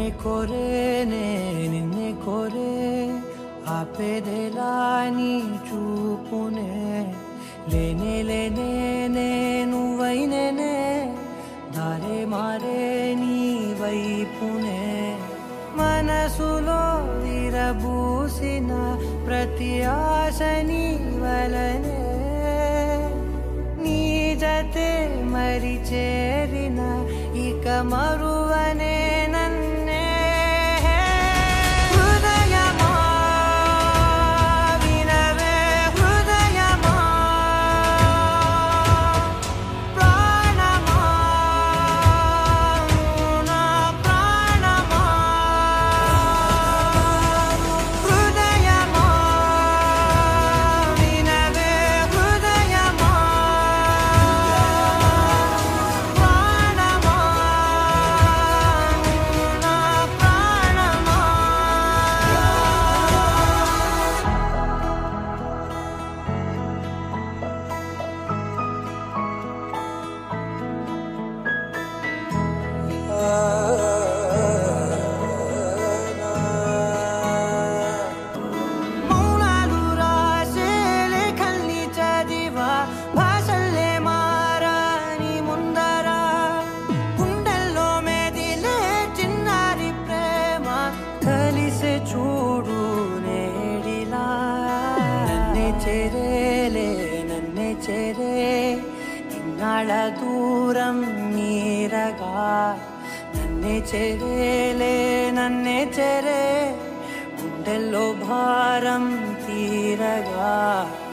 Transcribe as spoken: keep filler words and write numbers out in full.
నిన్నే కోరేనే నిన్నే కోరే ఆపేదెలా నీ చూపునే లేనే లేనే నువ్వైనేనే దారే మారే నీ వైపునే మనసులో విరబూసిన ప్రతి ఆశ నీ వలనే నీ జతే మరి చేరిన ఇక మరువనే నన్నే హృదయమా వినవే హృదయమా ప్రాణమా నా ప్రాణమా హృదయమా వినవే హృదయమా ప్రాణమా నా ప్రాణమా మౌనాలు రాసే లేఖల్ని చదివా భాషల్లే మారాని ముందర గుండెల్లో మెదిలే చిన్నారి ప్రేమ కలిసే చూడు నేడిలా నన్నే చేరేలే నన్నే చేరే ఇన్నాళ్ళ దూరం నీరగా నన్నే చేరేలే నన్నే చేరే గుండెల్లో భారం తీరగా